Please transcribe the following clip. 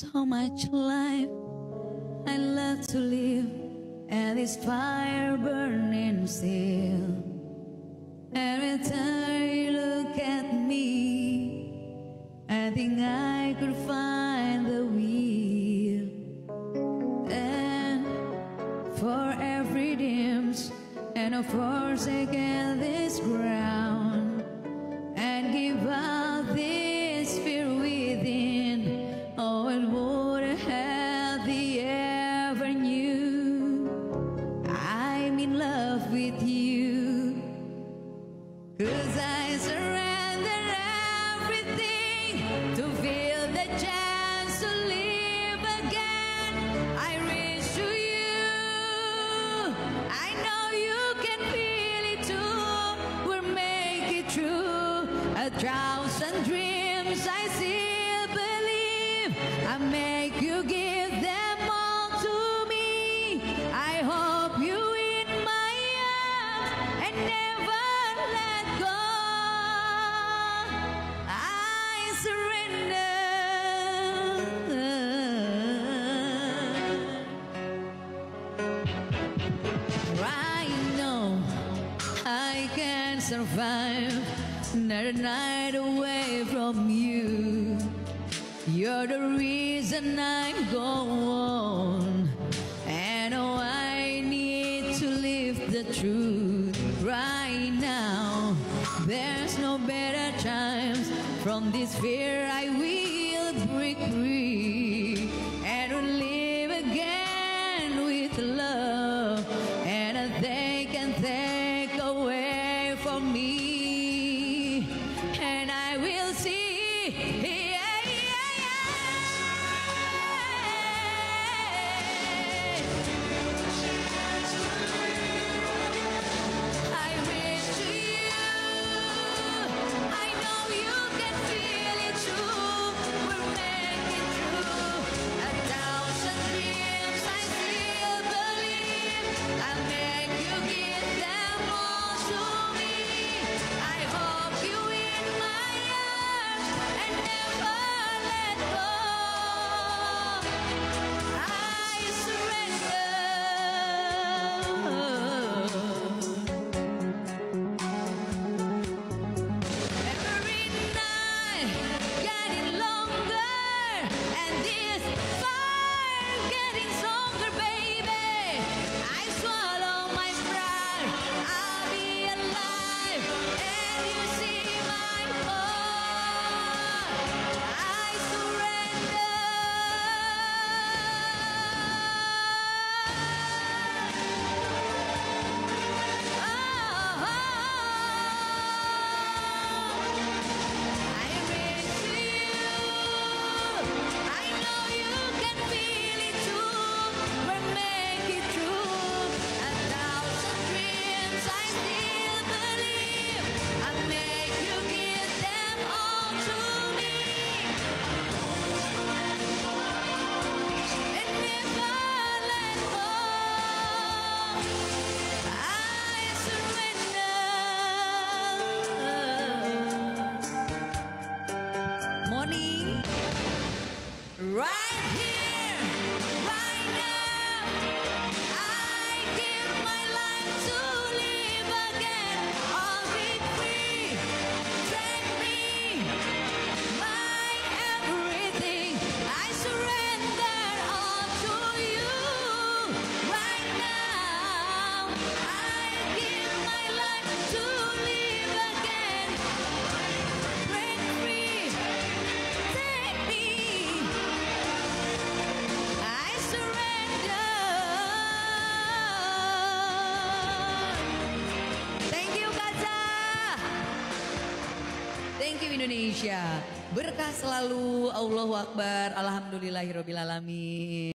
how much life I love to live, and this fire burning still. Every time you look at me, I think I could find the will. And for every dreams and a forsaken this ground, and give up this fear within. Oh, it would have the ever knew I'm in love with you. 'Cause I surrender everything to feel the chance to live again. I reach to you, I know you can feel it too. We'll make it true. 1,000 dreams I still believe. I make you give them all to me. I hope you in my arms and never let go. I surrender. Right now I can survive another night away from you. You're the reason I go on, and oh, I need to live the truth. Right now there's no better times. From this fear I will break free, and will live again with love, and they can take away from me, and I will see. Right here, right now, I give my life to live again. I'll be free, set me, my everything. I surrender all to you. Right now, I give my life to live again. Break free, set me. I surrender. Thank you Kaca. Thank you Indonesia. Berkah selalu. Allahu Akbar. Alhamdulillahirobbilalamin.